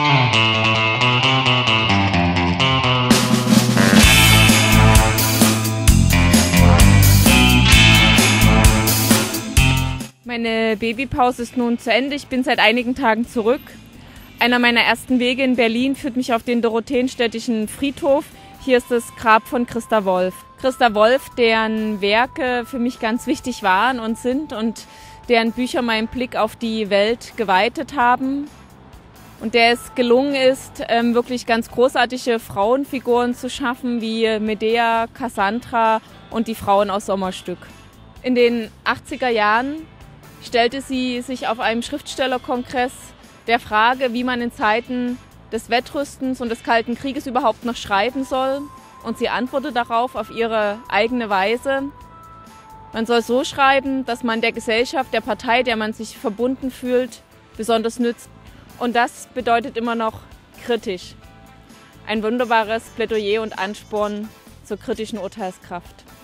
Meine Babypause ist nun zu Ende. Ich bin seit einigen Tagen zurück. Einer meiner ersten Wege in Berlin führt mich auf den Dorotheenstädtischen Friedhof. Hier ist das Grab von Christa Wolf. Christa Wolf, deren Werke für mich ganz wichtig waren und sind und deren Bücher meinen Blick auf die Welt geweitet haben. Und der es gelungen ist, wirklich ganz großartige Frauenfiguren zu schaffen, wie Medea, Cassandra und die Frauen aus Sommerstück. In den 80er Jahren stellte sie sich auf einem Schriftstellerkongress der Frage, wie man in Zeiten des Wettrüstens und des Kalten Krieges überhaupt noch schreiben soll. Und sie antwortet darauf auf ihre eigene Weise. Man soll so schreiben, dass man der Gesellschaft, der Partei, der man sich verbunden fühlt, besonders nützt. Und das bedeutet immer noch kritisch. Ein wunderbares Plädoyer und Ansporn zur kritischen Urteilskraft.